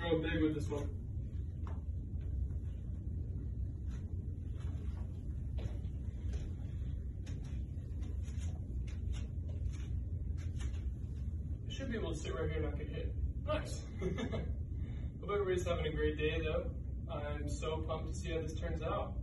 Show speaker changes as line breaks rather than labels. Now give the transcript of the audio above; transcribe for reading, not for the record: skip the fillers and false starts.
going big with this one. I should be able to sit right here and not get hit. Nice. Hope everybody's having a great day though. I'm so pumped to see how this turns out.